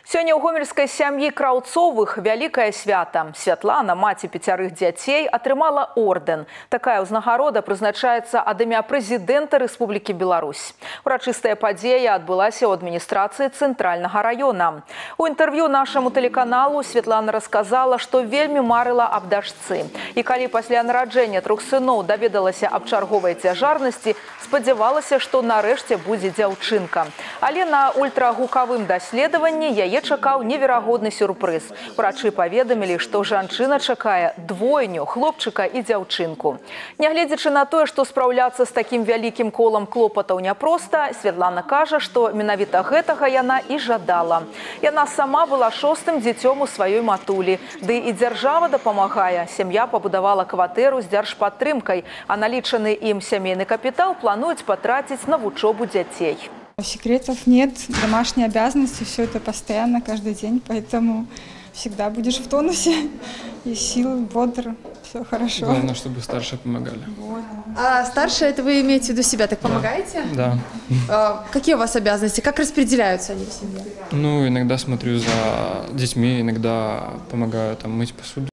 Сёння ў гомельскай сям'і Краўцовых вялікае свята. Святлана, маці 5 дзяцей, атрымала ордэн. Такая ўзнагарода прызначаецца ад імя прэзідэнта Рэспублікі Беларусь. Урачыстая падзея адбылася ў адміністрацыі цэнтральнага раёна. У інтэрв'ю нашаму тэлеканалу Святлана расказала, што вельмі марыла аб дачцы. І калі пасля нараджэння 3 сыноў даведалася аб чарговай цяжарнасці, спадзявалася, што нарэшце будзе дзяўчынка. Але на ультрагукавым даследаванні яе чакаў неверагодны сюрпрыз. Урачы паведамілі, што жанчына чакае двойню, хлопчыка і дзяўчынку. Нягледзячы на тое, што спраўляцца з такім вялікім колам клопатаў няпроста, Святлана кажа, што менавіта гэтага яна і жадала. Яна сама была 6-м дзіцём у сваёй матулі. Ды і дзяржава дапамагае. Сям'я пабудавала кватэру з дзяржпадтрымкай, а налічаны ім сямейны капітал плануюць патраціць на вучобу дзяцей. Секретов нет, домашние обязанности, все это постоянно, каждый день, поэтому всегда будешь в тонусе, и сил, бодр, все хорошо. Главное, чтобы старшие помогали. Вот. А старшие, это вы имеете в виду себя, так помогаете? Да. Какие у вас обязанности, как распределяются они в семье? Ну, иногда смотрю за детьми, иногда помогаю там мыть посуду.